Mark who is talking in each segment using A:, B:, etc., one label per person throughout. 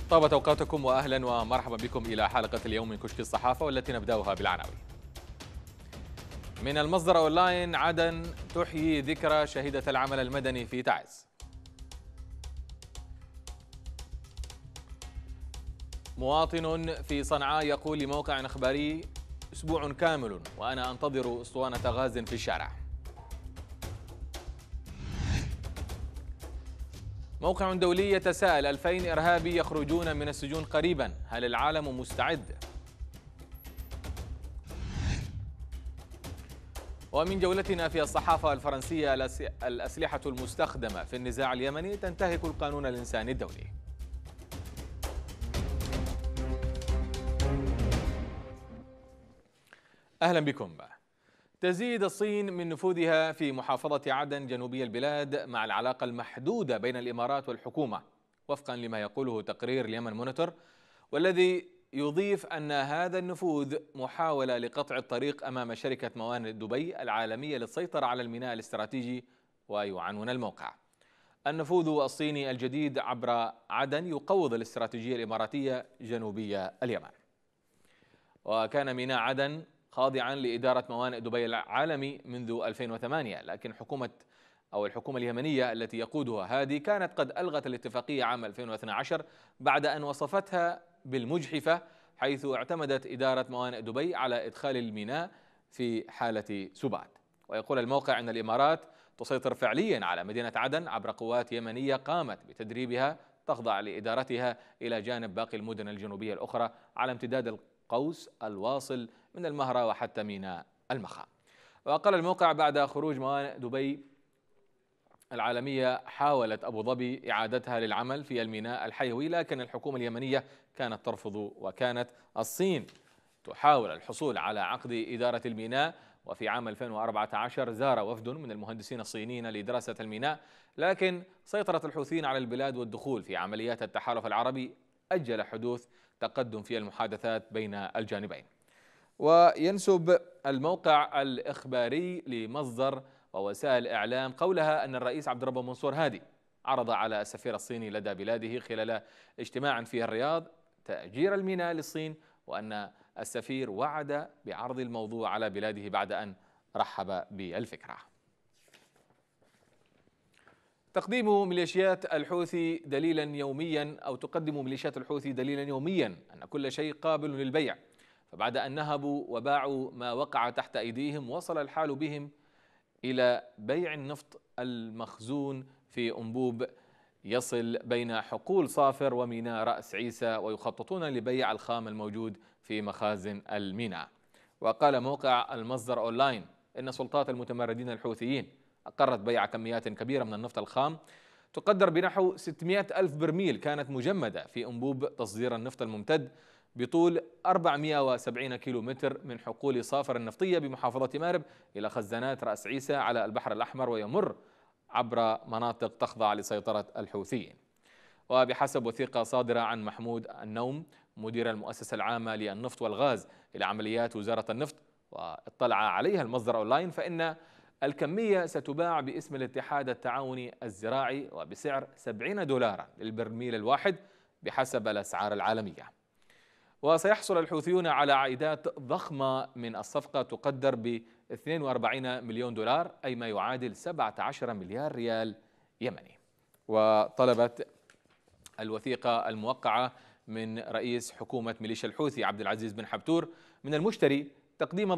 A: طابت أوقاتكم وأهلا ومرحبا بكم إلى حلقة اليوم من كشك الصحافة، والتي نبدأها بالعناوين. من المصدر أونلاين: عدن تحيي ذكرى شهيدة العمل المدني في تعز. مواطن في صنعاء يقول لموقع إخباري: أسبوع كامل وأنا أنتظر أسطوانة غاز في الشارع. موقع دولي يتساءل: 2000 إرهابي يخرجون من السجون قريبا، هل العالم مستعد؟ ومن جولتنا في الصحافة الفرنسية: الأسلحة المستخدمة في النزاع اليمني تنتهك القانون الإنساني الدولي. أهلا بكم. تزيد الصين من نفوذها في محافظة عدن جنوبي البلاد مع العلاقة المحدودة بين الإمارات والحكومة، وفقا لما يقوله تقرير اليمن مونيتور، والذي يضيف أن هذا النفوذ محاولة لقطع الطريق أمام شركة موانئ دبي العالمية للسيطرة على الميناء الاستراتيجي. ويعنون الموقع: النفوذ الصيني الجديد عبر عدن يقوض الاستراتيجية الإماراتية جنوبي اليمن. وكان ميناء عدن خاضعا لإدارة موانئ دبي العالمي منذ 2008، لكن الحكومة اليمنية التي يقودها هادي كانت قد ألغت الاتفاقية عام 2012 بعد أن وصفتها بالمجحفة، حيث اعتمدت إدارة موانئ دبي على إدخال الميناء في حالة سبات. ويقول الموقع أن الإمارات تسيطر فعليا على مدينة عدن عبر قوات يمنية قامت بتدريبها تخضع لإدارتها إلى جانب باقي المدن الجنوبية الأخرى على امتداد القوس الواصل من المهرة وحتى ميناء المخا. وقال الموقع: بعد خروج موانئ دبي العالمية حاولت أبو ظبي إعادتها للعمل في الميناء الحيوي، لكن الحكومة اليمنية كانت ترفض. وكانت الصين تحاول الحصول على عقد إدارة الميناء، وفي عام 2014 زار وفد من المهندسين الصينيين لدراسة الميناء، لكن سيطرة الحوثيين على البلاد والدخول في عمليات التحالف العربي أجل حدوث تقدم في المحادثات بين الجانبين. وينسب الموقع الإخباري لمصدر ووسائل إعلام قولها أن الرئيس عبد الرب منصور هادي عرض على السفير الصيني لدى بلاده خلال اجتماع في الرياض تأجير الميناء للصين، وأن السفير وعد بعرض الموضوع على بلاده بعد أن رحب بالفكرة. تقدم ميليشيات الحوثي دليلا يوميا تقدم ميليشيات الحوثي دليلا يوميا أن كل شيء قابل للبيع، فبعد أن نهبوا وباعوا ما وقع تحت أيديهم وصل الحال بهم إلى بيع النفط المخزون في أنبوب يصل بين حقول صافر وميناء رأس عيسى، ويخططون لبيع الخام الموجود في مخازن الميناء. وقال موقع المصدر أونلاين إن سلطات المتمردين الحوثيين أقرت بيع كميات كبيرة من النفط الخام تقدر بنحو 600 ألف برميل كانت مجمدة في أنبوب تصدير النفط الممتد بطول 470 كيلومتر من حقول صافر النفطية بمحافظة مارب إلى خزانات رأس عيسى على البحر الأحمر، ويمر عبر مناطق تخضع لسيطرة الحوثيين. وبحسب وثيقة صادرة عن محمود النوم مدير المؤسسة العامة للنفط والغاز إلى عمليات وزارة النفط، واطلع عليها المصدر أونلاين، فإن الكمية ستباع باسم الاتحاد التعاوني الزراعي وبسعر 70 دولارا للبرميل الواحد بحسب الأسعار العالمية. وسيحصل الحوثيون على عائدات ضخمة من الصفقة تقدر ب 42 مليون دولار، أي ما يعادل 17 مليار ريال يمني. وطلبت الوثيقة الموقعة من رئيس حكومة ميليشيا الحوثي عبد العزيز بن حبتور من المشتري تقديم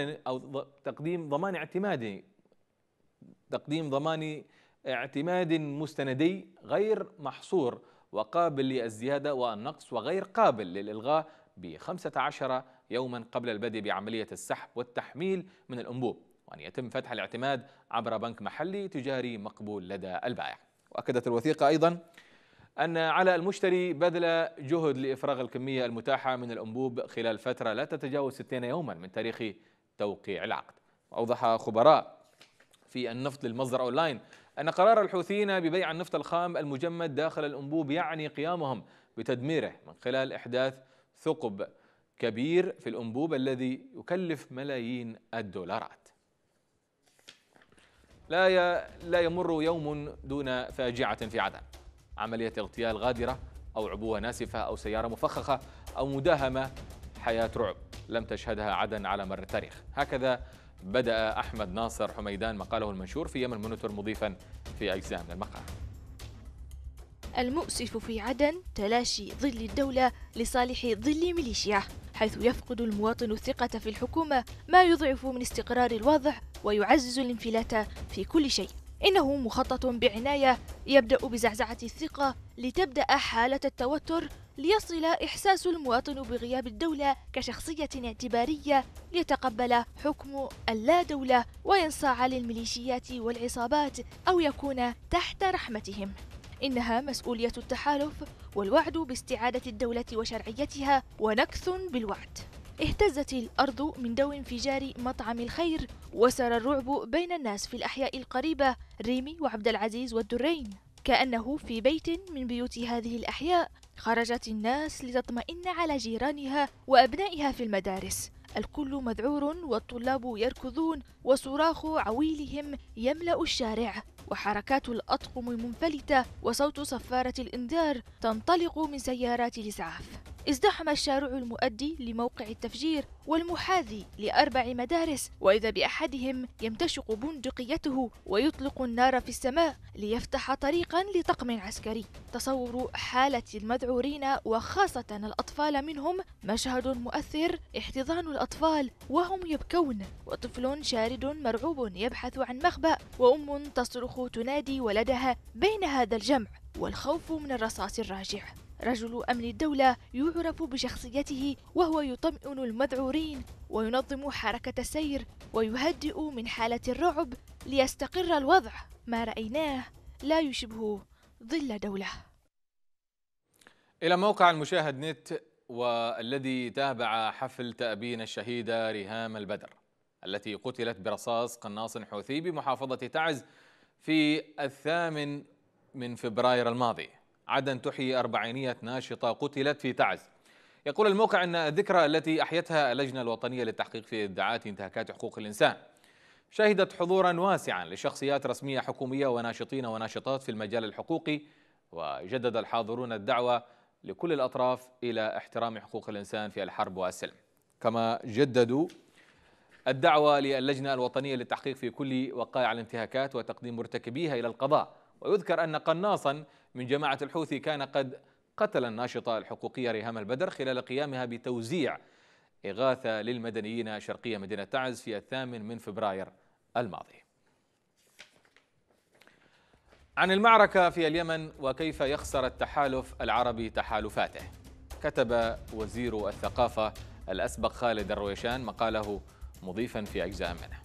A: ضمان اعتماد مستندي غير محصور وقابل للزيادة والنقص وغير قابل للإلغاء ب15 يوما قبل البدء بعملية السحب والتحميل من الأنبوب، وأن يتم فتح الاعتماد عبر بنك محلي تجاري مقبول لدى البائع. وأكدت الوثيقة أيضا أن على المشتري بذل جهد لإفراغ الكمية المتاحة من الأنبوب خلال فترة لا تتجاوز 60 يوما من تاريخ توقيع العقد. وأوضح خبراء في النفط للمصدر أونلاين أن قرار الحوثيين ببيع النفط الخام المجمد داخل الأنبوب يعني قيامهم بتدميره من خلال إحداث ثقب كبير في الأنبوب الذي يكلف ملايين الدولارات. لا يمر يوم دون فاجعة في عدن. عملية اغتيال غادرة أو عبوة ناسفة أو سيارة مفخخة أو مداهمة، حياة رعب لم تشهدها عدن على مر التاريخ. هكذا بدأ أحمد ناصر حميدان مقاله المنشور في يمن مونيتور مضيفا في أجزاء من المقال:
B: المؤسف في عدن تلاشي ظل الدولة لصالح ظل ميليشيا، حيث يفقد المواطن الثقة في الحكومة، ما يضعف من استقرار الوضع ويعزز الانفلات في كل شيء. إنه مخطط بعناية يبدأ بزعزعة الثقة لتبدأ حالة التوتر، ليصل إحساس المواطن بغياب الدولة كشخصية اعتبارية ليتقبل حكم اللا دولة وينصاع للميليشيات والعصابات أو يكون تحت رحمتهم. إنها مسؤولية التحالف والوعد باستعادة الدولة وشرعيتها ونكث بالوعد. اهتزت الأرض من دو انفجار مطعم الخير، وسر الرعب بين الناس في الأحياء القريبة ريمي وعبد العزيز والدرين، كأنه في بيت من بيوت هذه الأحياء خرجت الناس لتطمئن على جيرانها وأبنائها في المدارس. الكل مذعور والطلاب يركضون وصراخ عويلهم يملأ الشارع، وحركات الأطقم منفلتة وصوت صفارة الإنذار تنطلق من سيارات الإسعاف. ازدحم الشارع المؤدي لموقع التفجير والمحاذي ل4 مدارس، وإذا بأحدهم يمتشق بندقيته ويطلق النار في السماء ليفتح طريقا لطقم عسكري. تصور حالة المذعورين وخاصة الأطفال منهم مشهد مؤثر، احتضان الأطفال وهم يبكون، وطفل شارد مرعوب يبحث عن مخبأ، وأم تصرخ تنادي ولدها بين هذا الجمع، والخوف من الرصاص الراجع. رجل أمن الدولة يعرف بشخصيته، وهو يطمئن المذعورين وينظم حركة السير ويهدئ من حالة الرعب ليستقر الوضع. ما رأيناه لا يشبه ظل دولة.
A: إلى موقع المشاهد نت، والذي تابع حفل تأبين الشهيدة ريهام البدر التي قتلت برصاص قناص حوثي بمحافظة تعز في 8 فبراير الماضي. عدن تحيي 400 ناشطة قتلت في تعز. يقول الموقع أن الذكرى التي أحيتها اللجنة الوطنية للتحقيق في ادعاءات انتهاكات حقوق الإنسان شهدت حضورا واسعا لشخصيات رسمية حكومية وناشطين وناشطات في المجال الحقوقي، وجدد الحاضرون الدعوة لكل الأطراف إلى احترام حقوق الإنسان في الحرب والسلم. كما جددوا الدعوة للجنة الوطنية للتحقيق في كل وقائع الانتهاكات وتقديم مرتكبيها إلى القضاء. ويذكر أن قناصا من جماعة الحوثي كان قد قتل الناشطة الحقوقية ريهام البدر خلال قيامها بتوزيع إغاثة للمدنيين شرقية مدينة تعز في 8 فبراير الماضي. عن المعركة في اليمن وكيف يخسر التحالف العربي تحالفاته، كتب وزير الثقافة الأسبق خالد الرويشان مقاله مضيفا في أجزاء منه: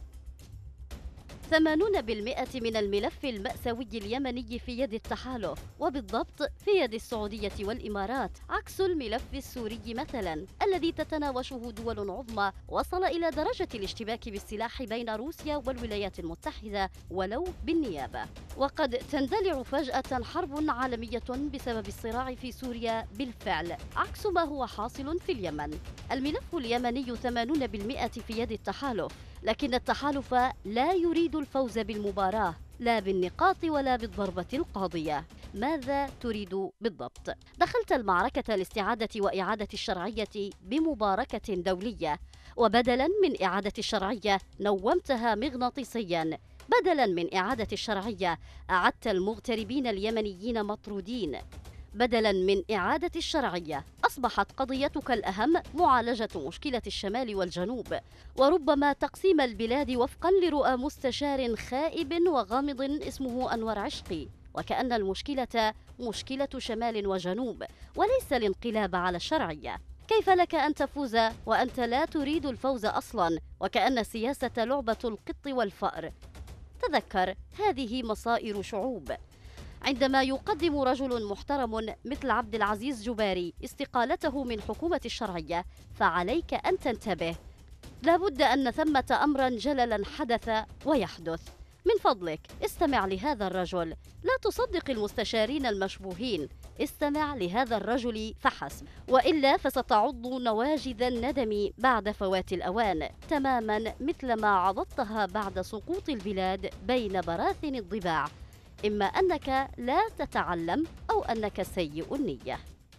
C: 80% من الملف المأساوي اليمني في يد التحالف، وبالضبط في يد السعودية والإمارات، عكس الملف السوري مثلا الذي تتناوشه دول عظمى وصل إلى درجة الاشتباك بالسلاح بين روسيا والولايات المتحدة ولو بالنيابة. وقد تندلع فجأة حرب عالمية بسبب الصراع في سوريا بالفعل، عكس ما هو حاصل في اليمن. الملف اليمني 80% في يد التحالف، لكن التحالف لا يريد الفوز بالمباراة، لا بالنقاط ولا بالضربة القاضية. ماذا تريد بالضبط؟ دخلت المعركة لاستعادة وإعادة الشرعية بمباركة دولية، وبدلا من إعادة الشرعية نومتها مغناطيسيا. بدلا من إعادة الشرعية أعدت المغتربين اليمنيين مطرودين. بدلا من إعادة الشرعية أصبحت قضيتك الأهم معالجة مشكلة الشمال والجنوب، وربما تقسيم البلاد وفقا لرؤى مستشار خائب وغامض اسمه أنور عشقي، وكأن المشكلة مشكلة شمال وجنوب وليس الانقلاب على الشرعية. كيف لك أن تفوز وأنت لا تريد الفوز أصلا، وكأن السياسة لعبة القط والفأر؟ تذكر، هذه مصائر شعوب. عندما يقدم رجل محترم مثل عبد العزيز جباري استقالته من حكومة الشرعية فعليك أن تنتبه. لابد أن ثمة أمرا جللا حدث ويحدث. من فضلك استمع لهذا الرجل، لا تصدق المستشارين المشبوهين، استمع لهذا الرجل فحسب، وإلا فستعض نواجذ الندم بعد فوات الأوان، تماما مثل ما عضضتها بعد سقوط البلاد بين براثن الضباع. إما أنك لا تتعلم أو أنك سيء النية.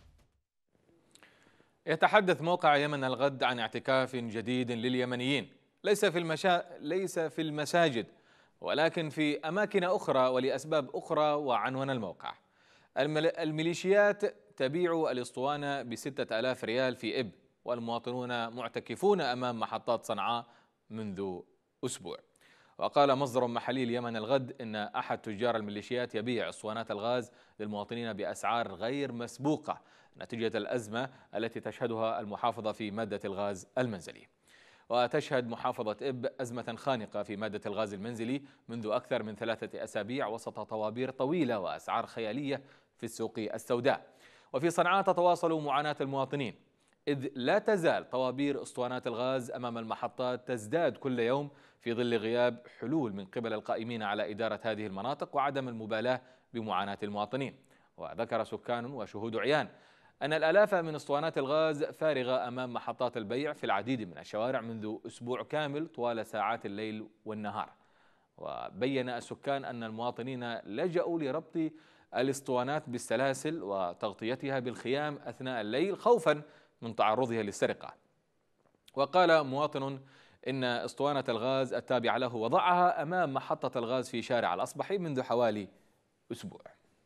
A: يتحدث موقع يمن الغد عن اعتكاف جديد لليمنيين ليس في المساجد ولكن في أماكن أخرى ولأسباب أخرى. وعنوان الموقع: الميليشيات تبيع الأسطوانة ب6,000 ريال في إب، والمواطنون معتكفون أمام محطات صنعاء منذ أسبوع. وقال مصدر محلي ليمن الغد إن أحد تجار الميليشيات يبيع أسطوانات الغاز للمواطنين بأسعار غير مسبوقة نتيجة الأزمة التي تشهدها المحافظة في مادة الغاز المنزلي. وتشهد محافظة إب أزمة خانقة في مادة الغاز المنزلي منذ أكثر من 3 أسابيع وسط طوابير طويلة وأسعار خيالية في السوق السوداء. وفي صنعاء تتواصل معاناة المواطنين، إذ لا تزال طوابير أسطوانات الغاز أمام المحطات تزداد كل يوم في ظل غياب حلول من قبل القائمين على إدارة هذه المناطق وعدم المبالاة بمعاناة المواطنين. وذكر سكان وشهود عيان أن الآلاف من أسطوانات الغاز فارغة أمام محطات البيع في العديد من الشوارع منذ أسبوع كامل طوال ساعات الليل والنهار. وبين السكان أن المواطنين لجأوا لربط الأسطوانات بالسلاسل وتغطيتها بالخيام أثناء الليل خوفا من تعرضها للسرقة. وقال مواطن إن أسطوانة الغاز التابعة له وضعها أمام محطة الغاز في شارع الأصبحي منذ حوالي أسبوع.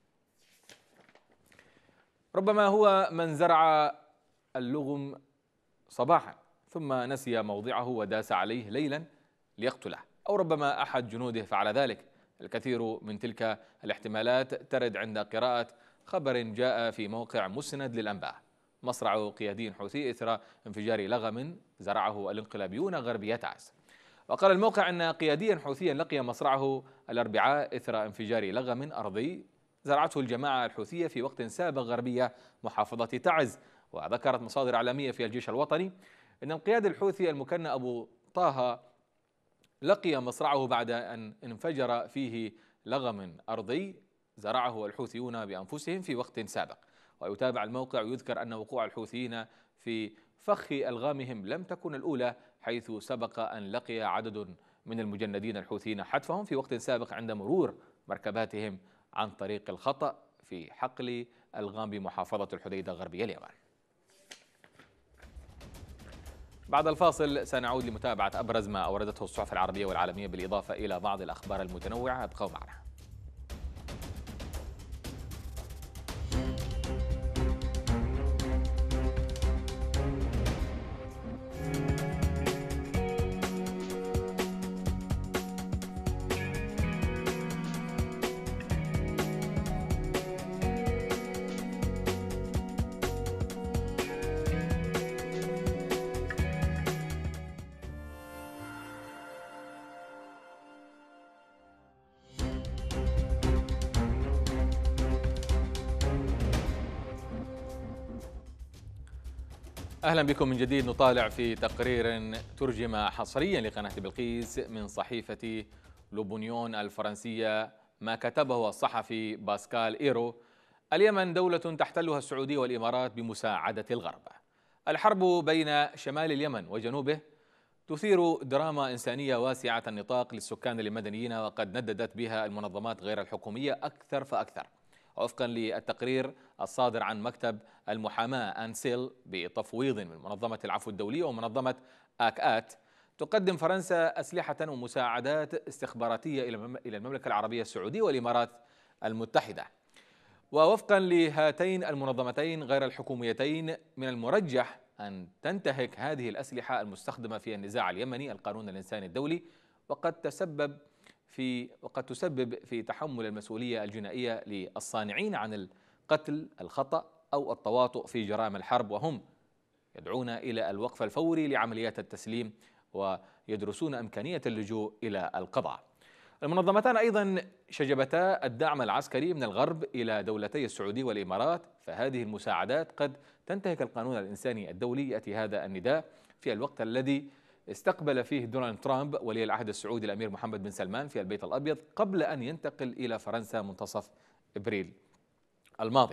A: ربما هو من زرع اللغم صباحا ثم نسي موضعه وداس عليه ليلا ليقتله، أو ربما أحد جنوده فعل ذلك. الكثير من تلك الاحتمالات ترد عند قراءة خبر جاء في موقع مسند للأنباء: مصرع قيادي حوثي إثر انفجار لغم زرعه الانقلابيون غربي تعز. وقال الموقع أن قياديا حوثيا لقي مصرعه الأربعاء إثر انفجار لغم أرضي زرعته الجماعة الحوثية في وقت سابق غربية محافظة تعز. وذكرت مصادر إعلامية في الجيش الوطني أن القيادي الحوثي المكنى أبو طه لقي مصرعه بعد أن انفجر فيه لغم أرضي زرعه الحوثيون بأنفسهم في وقت سابق. ويتابع الموقع ويذكر أن وقوع الحوثيين في فخ ألغامهم لم تكن الأولى، حيث سبق أن لقي عدد من المجندين الحوثيين حتفهم في وقت سابق عند مرور مركباتهم عن طريق الخطأ في حقل ألغام بمحافظة الحديدة غربية اليمن. بعد الفاصل سنعود لمتابعة أبرز ما أوردته الصحف العربية والعالمية بالإضافة إلى بعض الأخبار المتنوعة. ابقوا معنا. أهلا بكم من جديد. نطالع في تقرير ترجم حصريا لقناة بلقيس من صحيفة لوبونيون الفرنسية ما كتبه الصحفي باسكال إيرو: اليمن دولة تحتلها السعودية والإمارات بمساعدة الغرب. الحرب بين شمال اليمن وجنوبه تثير دراما إنسانية واسعة النطاق للسكان المدنيين، وقد نددت بها المنظمات غير الحكومية أكثر فأكثر. وفقا للتقرير الصادر عن مكتب المحاماة أنسيل بتفويض من منظمة العفو الدولية ومنظمة آكآت، تقدم فرنسا أسلحة ومساعدات استخباراتية إلى المملكة العربية السعودية والإمارات المتحدة. ووفقا لهاتين المنظمتين غير الحكوميتين من المرجح أن تنتهك هذه الأسلحة المستخدمة في النزاع اليمني القانون الإنساني الدولي، وقد تسبب في تحمل المسؤولية الجنائية للصانعين عن القتل الخطأ أو التواطؤ في جرائم الحرب، وهم يدعون إلى الوقف الفوري لعمليات التسليم ويدرسون إمكانية اللجوء إلى القضاء. المنظمتان أيضا شجبتا الدعم العسكري من الغرب إلى دولتي السعودية والإمارات، فهذه المساعدات قد تنتهك القانون الإنساني الدولي. يأتي هذا النداء في الوقت الذي استقبل فيه دونالد ترامب ولي العهد السعودي الأمير محمد بن سلمان في البيت الأبيض قبل أن ينتقل إلى فرنسا منتصف إبريل الماضي.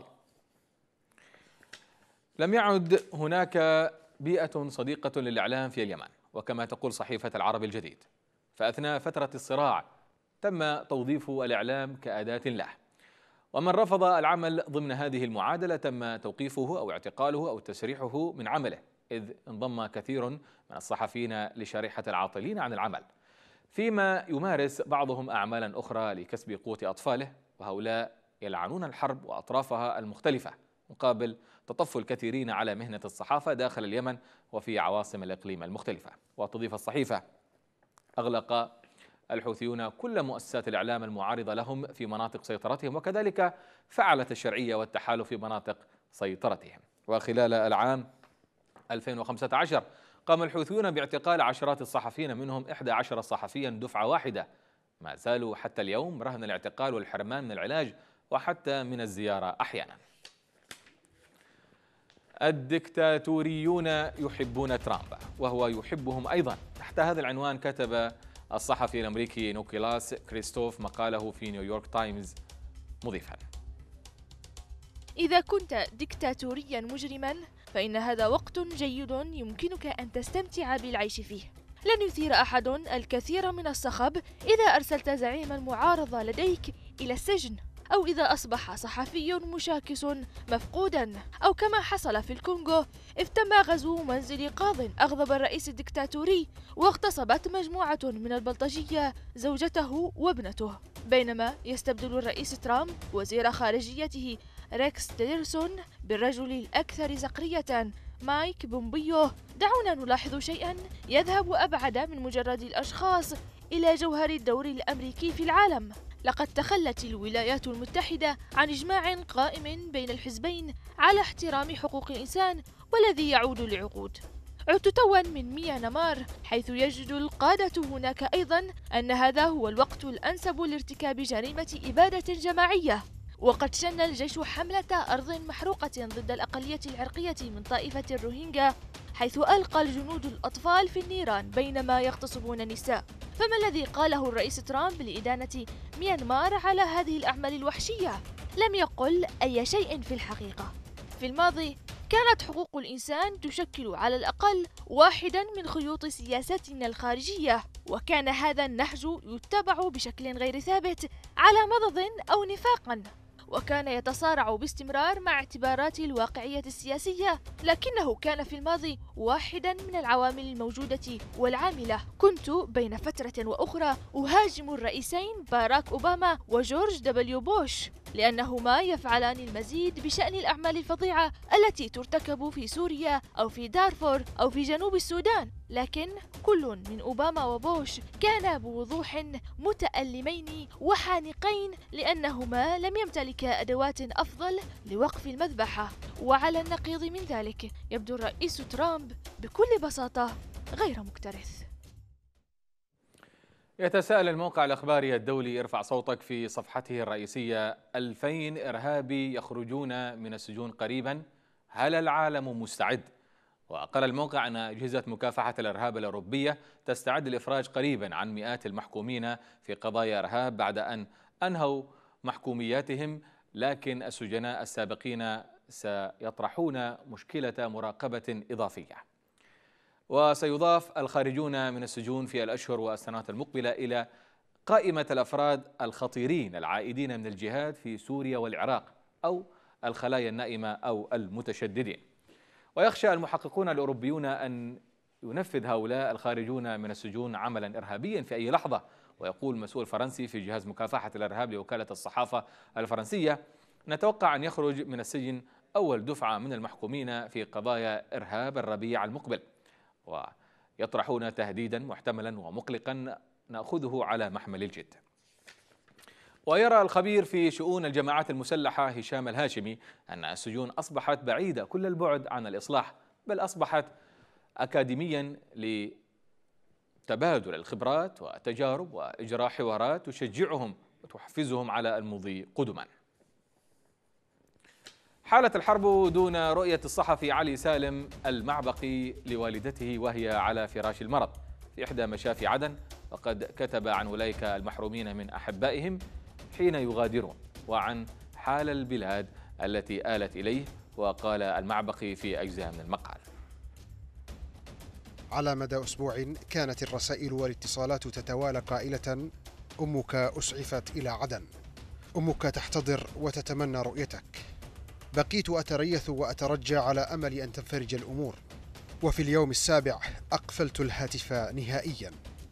A: لم يعد هناك بيئة صديقة للإعلام في اليمن، وكما تقول صحيفة العرب الجديد، فأثناء فترة الصراع تم توظيف الإعلام كأداة له، ومن رفض العمل ضمن هذه المعادلة تم توقيفه أو اعتقاله أو تسريحه من عمله، إذ انضم كثير من الصحفيين لشريحة العاطلين عن العمل، فيما يمارس بعضهم أعمالا أخرى لكسب قوت أطفاله، وهؤلاء يلعنون الحرب وأطرافها المختلفة مقابل تطفل الكثيرين على مهنة الصحافة داخل اليمن وفي عواصم الإقليم المختلفة. وتضيف الصحيفة: أغلق الحوثيون كل مؤسسات الإعلام المعارضة لهم في مناطق سيطرتهم، وكذلك فعلت الشرعية والتحالف في مناطق سيطرتهم. وخلال العام 2015 قام الحوثيون باعتقال عشرات الصحفيين، منهم 11 صحفيا دفعة واحدة، ما زالوا حتى اليوم رهن الاعتقال والحرمان من العلاج وحتى من الزيارة أحيانا. الدكتاتوريون يحبون ترامب وهو يحبهم أيضا. تحت هذا العنوان كتب الصحفي الأمريكي نيكولاس كريستوف مقاله في نيويورك تايمز مضيفا:
B: إذا كنت دكتاتوريا مجرما فإن هذا وقت جيد يمكنك أن تستمتع بالعيش فيه. لن يثير أحد الكثير من الصخب إذا أرسلت زعيم المعارضة لديك إلى السجن، أو إذا أصبح صحفي مشاكس مفقودا، أو كما حصل في الكونغو إذ تم غزو منزل قاض أغضب الرئيس الدكتاتوري واغتصبت مجموعة من البلطجية زوجته وابنته، بينما يستبدل الرئيس ترامب وزير خارجيته ريكس تيلرسون بالرجل الأكثر سخرية مايك بومبيو. دعونا نلاحظ شيئا يذهب أبعد من مجرد الأشخاص إلى جوهر الدور الأمريكي في العالم. لقد تخلت الولايات المتحدة عن إجماع قائم بين الحزبين على احترام حقوق الإنسان والذي يعود لعقود. عدت توا من ميانمار، حيث يجد القادة هناك أيضا أن هذا هو الوقت الأنسب لارتكاب جريمة إبادة جماعية. وقد شن الجيش حملة أرض محروقة ضد الأقلية العرقية من طائفة الروهينجا، حيث ألقى الجنود الأطفال في النيران بينما يغتصبون النساء. فما الذي قاله الرئيس ترامب لإدانة ميانمار على هذه الأعمال الوحشية؟ لم يقل أي شيء في الحقيقة. في الماضي كانت حقوق الإنسان تشكل على الأقل واحدا من خيوط سياستنا الخارجية، وكان هذا النهج يتبع بشكل غير ثابت على مضض أو نفاقا، وكان يتصارع باستمرار مع اعتبارات الواقعية السياسية، لكنه كان في الماضي واحدا من العوامل الموجودة والعاملة. كنت بين فترة وأخرى أهاجم الرئيسين باراك أوباما وجورج دبليو بوش لأنهما يفعلان المزيد بشأن الأعمال الفظيعة التي ترتكب في سوريا أو في دارفور أو في جنوب السودان، لكن كل من أوباما وبوش كان بوضوح متألمين وحانقين لأنهما لم يمتلكا أدوات أفضل لوقف المذبحة. وعلى النقيض من ذلك يبدو الرئيس ترامب بكل بساطة غير مكترث.
A: يتساءل الموقع الإخباري الدولي ارفع صوتك في صفحته الرئيسية: 2000 إرهابي يخرجون من السجون قريبا، هل العالم مستعد؟ وقال الموقع أن أجهزة مكافحة الإرهاب الأوروبية تستعد لإفراج قريبا عن مئات المحكومين في قضايا إرهاب بعد أن أنهوا محكومياتهم، لكن السجناء السابقين سيطرحون مشكلة مراقبة إضافية. وسيضاف الخارجون من السجون في الأشهر والسنوات المقبلة إلى قائمة الأفراد الخطيرين العائدين من الجهاد في سوريا والعراق أو الخلايا النائمة أو المتشددين. ويخشى المحققون الأوروبيون أن ينفذ هؤلاء الخارجون من السجون عملا إرهابيا في أي لحظة. ويقول مسؤول فرنسي في جهاز مكافحة الإرهاب لوكالة الصحافة الفرنسية: نتوقع أن يخرج من السجن أول دفعة من المحكومين في قضايا إرهاب الربيع المقبل، ويطرحون تهديدا محتملا ومقلقا نأخذه على محمل الجد. ويرى الخبير في شؤون الجماعات المسلحة هشام الهاشمي أن السجون أصبحت بعيدة كل البعد عن الإصلاح، بل أصبحت أكاديميا لتبادل الخبرات والتجارب وإجراء حوارات تشجعهم وتحفزهم على المضي قدما. حالت الحرب دون رؤية الصحفي علي سالم المعبقي لوالدته وهي على فراش المرض في إحدى مشافي عدن، وقد كتب عن أولئك المحرومين من أحبائهم حين يغادرون وعن حال البلاد التي آلت إليه. وقال المعبقي في أجزاء من المقال:
D: على مدى أسبوع كانت الرسائل والاتصالات تتوالى قائلة: أمك أسعفت إلى عدن، أمك تحتضر وتتمنى رؤيتك. بقيت أتريث وأترجى على أمل أن تنفرج الأمور، وفي اليوم السابع أقفلت الهاتف نهائياً.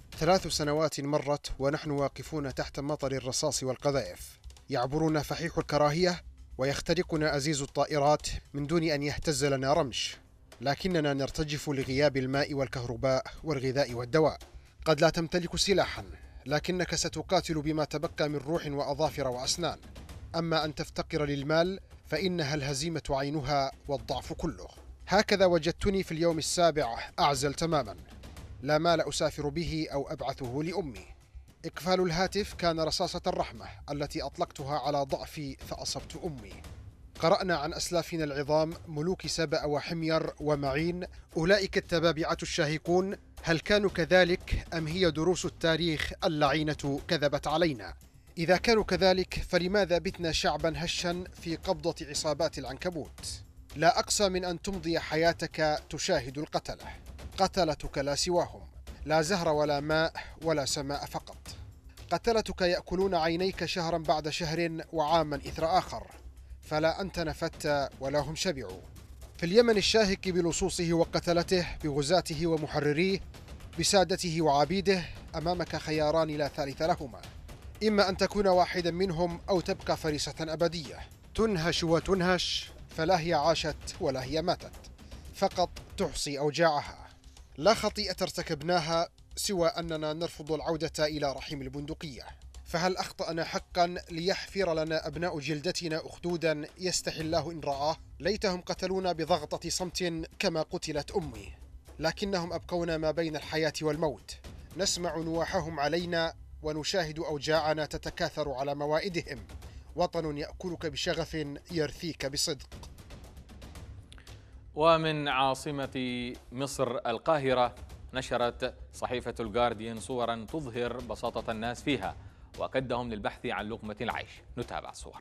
D: 3 سنوات مرت ونحن واقفون تحت مطر الرصاص والقذائف، يعبرنا فحيح الكراهية ويخترقنا أزيز الطائرات من دون أن يهتز لنا رمش، لكننا نرتجف لغياب الماء والكهرباء والغذاء والدواء. قد لا تمتلك سلاحاً، لكنك ستقاتل بما تبقى من روح وأظافر وأسنان. أما أن تفتقر للمال فإنها الهزيمة عينها والضعف كله. هكذا وجدتني في اليوم السابع أعزل تماماً، لا مال أسافر به أو أبعثه لأمي. إقفال الهاتف كان رصاصة الرحمة التي أطلقتها على ضعفي فأصبت أمي. قرأنا عن أسلافنا العظام ملوك سبأ وحمير ومعين، أولئك التبابعة الشاهقون، هل كانوا كذلك أم هي دروس التاريخ اللعينة كذبت علينا؟ إذا كانوا كذلك فلماذا بتنا شعبا هشا في قبضة عصابات العنكبوت؟ لا أقسى من أن تمضي حياتك تشاهد القتلة. قتلتك لا سواهم، لا زهر ولا ماء ولا سماء فقط. قتلتك يأكلون عينيك شهرا بعد شهر وعاما إثر آخر، فلا أنت نفدت ولا هم شبعوا. في اليمن الشاهق بلصوصه وقتلته، بغزاته ومحرريه، بسادته وعبيده، أمامك خياران لا ثالث لهما: إما أن تكون واحدا منهم أو تبقى فريسة أبدية، تنهش وتنهش، فلا هي عاشت ولا هي ماتت، فقط تحصي أوجاعها. لا خطيئة ارتكبناها سوى أننا نرفض العودة إلى رحم البندقية. فهل أخطأنا حقا ليحفر لنا أبناء جلدتنا أخدودا يستحي الله إن رآه؟ ليتهم قتلونا بضغطة صمت كما قتلت أمي، لكنهم أبقونا ما بين الحياة والموت، نسمع نواحهم علينا ونشاهد أوجاعنا تتكاثر على موائدهم. وطن يأكلك بشغف يرثيك بصدق.
A: ومن عاصمة مصر القاهرة نشرت صحيفة الجارديان صورا تظهر بساطة الناس فيها وكدهم للبحث عن لقمة العيش. نتابع الصور.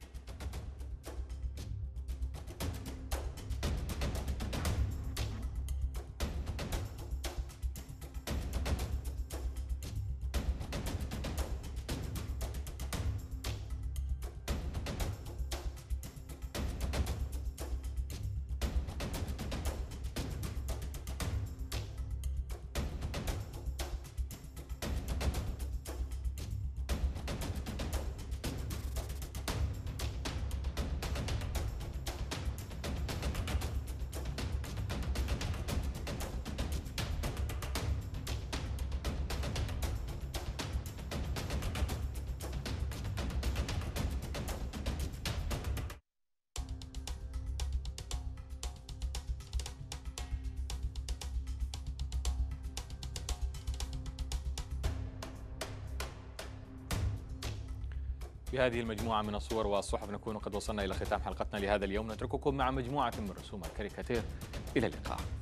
A: بهذه المجموعة من الصور والصحف نكون قد وصلنا إلى ختام حلقتنا لهذا اليوم. نترككم مع مجموعة من رسوم الكاريكاتير. إلى اللقاء.